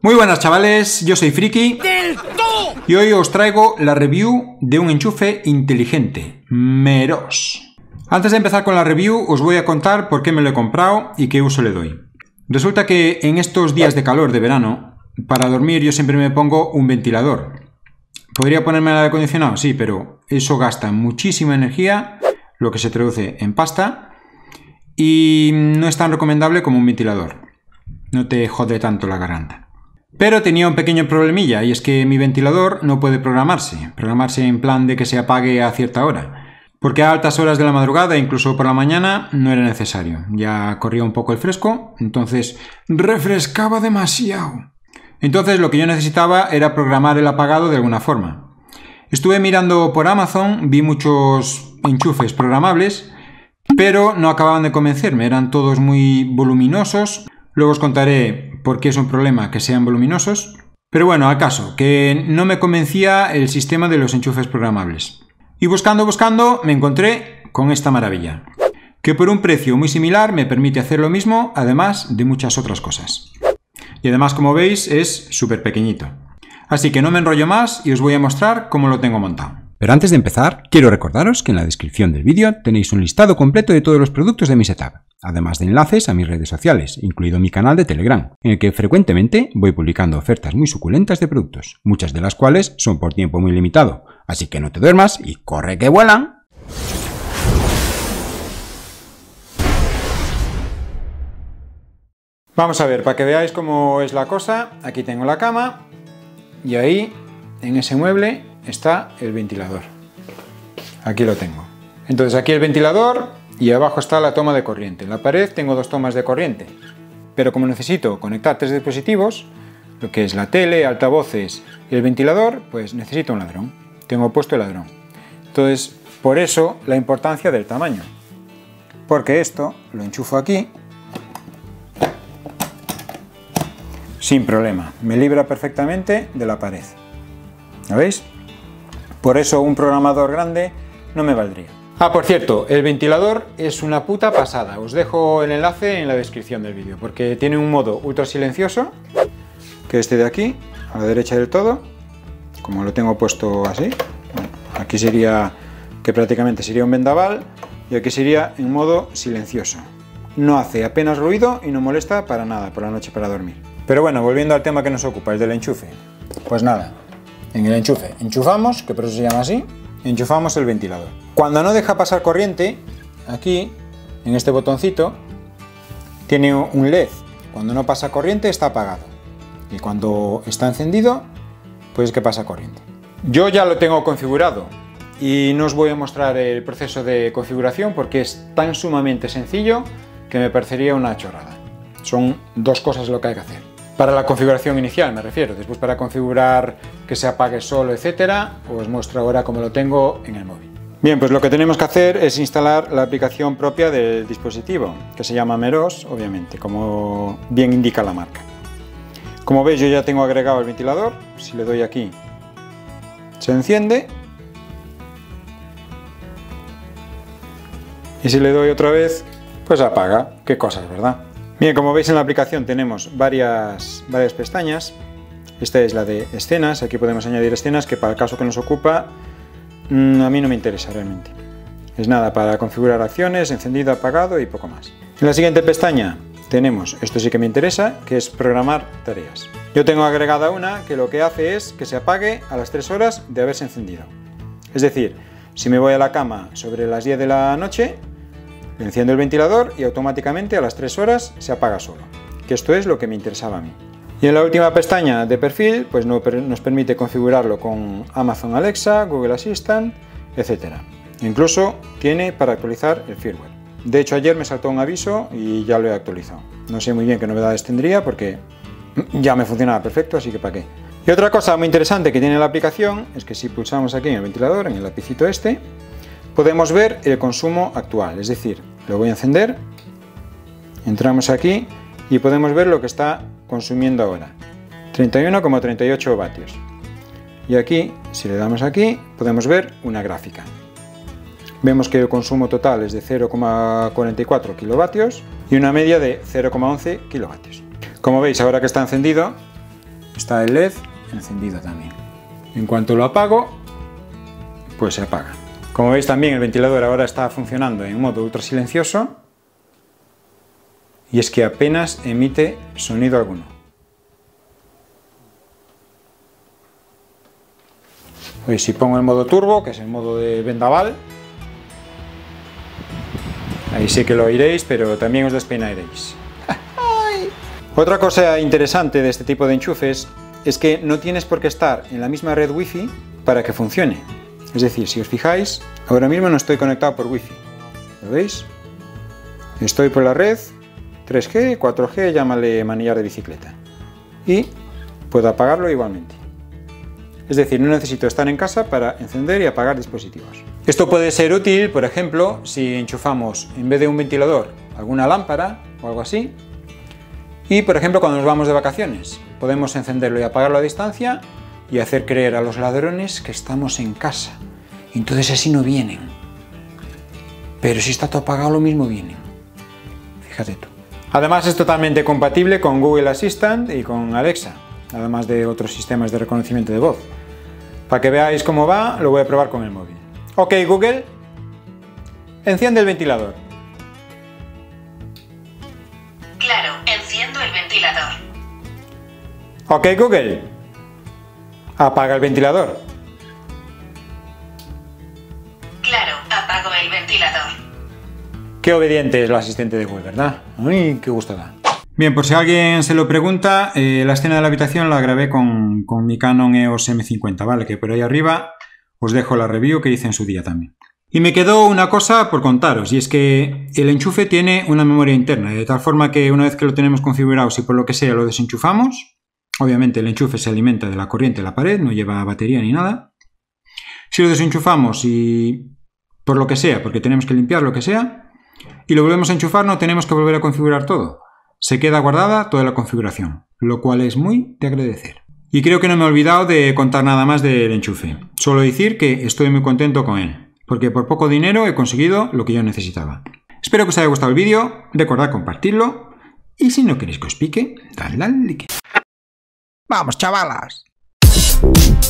Muy buenas chavales, yo soy Friki y hoy os traigo la review de un enchufe inteligente, Meross. Antes de empezar con la review os voy a contar por qué me lo he comprado y qué uso le doy. Resulta que en estos días de calor de verano, para dormir yo siempre me pongo un ventilador. ¿Podría ponerme el aire acondicionado? Sí, pero eso gasta muchísima energía, lo que se traduce en pasta, y no es tan recomendable como un ventilador. No te jode tanto la garganta. Pero tenía un pequeño problemilla, y es que mi ventilador no puede programarse en plan de que se apague a cierta hora, porque a altas horas de la madrugada, incluso por la mañana, no era necesario. Ya corría un poco el fresco, entonces refrescaba demasiado. Entonces lo que yo necesitaba era programar el apagado de alguna forma. Estuve mirando por Amazon, vi muchos enchufes programables, pero no acababan de convencerme, eran todos muy voluminosos. Luego os contaré por qué es un problema que sean voluminosos. Pero bueno, al caso, que no me convencía el sistema de los enchufes programables. Y buscando me encontré con esta maravilla, que por un precio muy similar me permite hacer lo mismo, además de muchas otras cosas. Y además, como veis, es súper pequeñito. Así que no me enrollo más y os voy a mostrar cómo lo tengo montado. Pero antes de empezar, quiero recordaros que en la descripción del vídeo tenéis un listado completo de todos los productos de mi setup, además de enlaces a mis redes sociales, incluido mi canal de Telegram, en el que frecuentemente voy publicando ofertas muy suculentas de productos, muchas de las cuales son por tiempo muy limitado, así que no te duermas y corre que vuelan. Vamos a ver, para que veáis cómo es la cosa, aquí tengo la cama y ahí, en ese mueble, está el ventilador. Aquí lo tengo. Entonces aquí el ventilador y abajo está la toma de corriente. En la pared tengo dos tomas de corriente, pero como necesito conectar tres dispositivos, lo que es la tele, altavoces y el ventilador, pues necesito un ladrón. Tengo puesto el ladrón. Entonces, por eso la importancia del tamaño. Porque esto lo enchufo aquí sin problema. Me libra perfectamente de la pared. ¿Lo veis? Por eso un programador grande no me valdría. Ah, por cierto, el ventilador es una puta pasada. Os dejo el enlace en la descripción del vídeo, porque tiene un modo ultra silencioso, que es este de aquí, a la derecha del todo, como lo tengo puesto así. Bueno, aquí sería, que prácticamente sería un vendaval, y aquí sería en modo silencioso. No hace apenas ruido y no molesta para nada por la noche para dormir. Pero bueno, volviendo al tema que nos ocupa, el del enchufe. Pues nada. En el enchufe enchufamos, que por eso se llama así, enchufamos el ventilador. Cuando no deja pasar corriente, aquí, en este botoncito, tiene un LED. Cuando no pasa corriente está apagado. Y cuando está encendido, pues que pasa corriente. Yo ya lo tengo configurado y no os voy a mostrar el proceso de configuración porque es tan sumamente sencillo que me parecería una chorrada. Son dos cosas lo que hay que hacer. Para la configuración inicial me refiero, después para configurar que se apague solo, etcétera, os muestro ahora cómo lo tengo en el móvil. Bien, pues lo que tenemos que hacer es instalar la aplicación propia del dispositivo, que se llama Meross, obviamente, como bien indica la marca. Como veis, yo ya tengo agregado el ventilador, si le doy aquí, se enciende. Y si le doy otra vez, pues apaga. Qué cosas, ¿verdad? Bien, como veis en la aplicación tenemos varias pestañas. Esta es la de escenas, aquí podemos añadir escenas que para el caso que nos ocupa a mí no me interesa realmente. Es nada para configurar acciones, encendido, apagado y poco más. En la siguiente pestaña tenemos, esto sí que me interesa, que es programar tareas. Yo tengo agregada una que lo que hace es que se apague a las 3 horas de haberse encendido. Es decir, si me voy a la cama sobre las 10 de la noche, enciendo el ventilador y automáticamente a las 3 horas se apaga solo, que esto es lo que me interesaba a mí. Y en la última pestaña de perfil, pues nos permite configurarlo con Amazon Alexa, Google Assistant, etc. Incluso tiene para actualizar el firmware. De hecho, ayer me saltó un aviso y ya lo he actualizado. No sé muy bien qué novedades tendría porque ya me funcionaba perfecto, así que para qué. Y otra cosa muy interesante que tiene la aplicación es que si pulsamos aquí en el ventilador, en el lapicito este, podemos ver el consumo actual, es decir, lo voy a encender, entramos aquí y podemos ver lo que está consumiendo ahora, 31,38 vatios. Y aquí, si le damos aquí, podemos ver una gráfica. Vemos que el consumo total es de 0,44 kilovatios y una media de 0,11 kilovatios. Como veis, ahora que está encendido, está el LED encendido también. En cuanto lo apago, pues se apaga. Como veis también el ventilador ahora está funcionando en modo ultra silencioso y es que apenas emite sonido alguno. Pues si pongo el modo turbo, que es el modo de vendaval, ahí sí que lo oiréis, pero también os despeinaréis. Otra cosa interesante de este tipo de enchufes es que no tienes por qué estar en la misma red Wi-Fi para que funcione. Es decir, si os fijáis, ahora mismo no estoy conectado por Wi-Fi. ¿Lo veis? Estoy por la red 3G, 4G, llámale manillar de bicicleta. Y puedo apagarlo igualmente. Es decir, no necesito estar en casa para encender y apagar dispositivos. Esto puede ser útil, por ejemplo, si enchufamos en vez de un ventilador alguna lámpara o algo así. Y, por ejemplo, cuando nos vamos de vacaciones, podemos encenderlo y apagarlo a distancia y hacer creer a los ladrones que estamos en casa. Entonces así no vienen. Pero si está todo apagado, lo mismo vienen. Fíjate tú. Además es totalmente compatible con Google Assistant y con Alexa, además de otros sistemas de reconocimiento de voz. Para que veáis cómo va, lo voy a probar con el móvil. Ok, Google, enciende el ventilador. Claro, enciendo el ventilador. Ok, Google, apaga el ventilador. Claro, apago el ventilador. Qué obediente es el asistente de Google, ¿verdad? ¡Ay, qué gusto da! Bien, por si alguien se lo pregunta, la escena de la habitación la grabé con mi Canon EOS M50, ¿vale? Que por ahí arriba os dejo la review que hice en su día también. Y me quedó una cosa por contaros, y es que el enchufe tiene una memoria interna, de tal forma que una vez que lo tenemos configurado, si por lo que sea lo desenchufamos, obviamente el enchufe se alimenta de la corriente de la pared, no lleva batería ni nada. Si lo desenchufamos y por lo que sea, porque tenemos que limpiar lo que sea, y lo volvemos a enchufar, no tenemos que volver a configurar todo. Se queda guardada toda la configuración, lo cual es muy de agradecer. Y creo que no me he olvidado de contar nada más del enchufe. Solo decir que estoy muy contento con él, porque por poco dinero he conseguido lo que yo necesitaba. Espero que os haya gustado el vídeo, recordad compartirlo, y si no queréis que os pique, dadle al like. ¡Vamos, chavalas!